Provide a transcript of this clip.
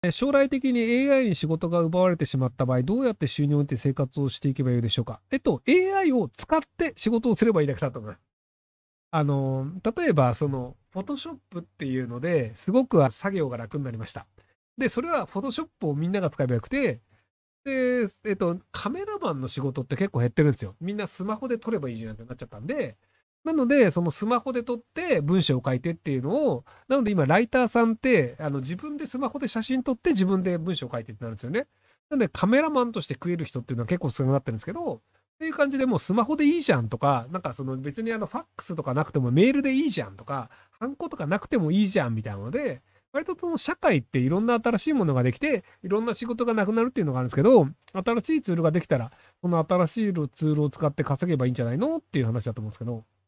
将来的に AI に仕事が奪われてしまった場合、どうやって収入を得て生活をしていけばいいでしょうか。AI を使って仕事をすればいいだけだと思います。例えば、フォトショップっていうのですごく作業が楽になりました。で、それはフォトショップをみんなが使えばよくて、で、カメラマンの仕事って結構減ってるんですよ。みんなスマホで撮ればいいじゃんってなっちゃったんで、なので、そのスマホで撮って文章を書いてっていうのを、なので今、ライターさんって、自分でスマホで写真撮って自分で文章を書いてってなるんですよね。なので、カメラマンとして食える人っていうのは結構少なくなってるんですけど、っていう感じでもうスマホでいいじゃんとか、なんかその別にファックスとかなくてもメールでいいじゃんとか、ハンコとかなくてもいいじゃんみたいなので、割とその社会っていろんな新しいものができて、いろんな仕事がなくなるっていうのがあるんですけど、新しいツールができたら、その新しいツールを使って稼げばいいんじゃないのっていう話だと思うんですけど。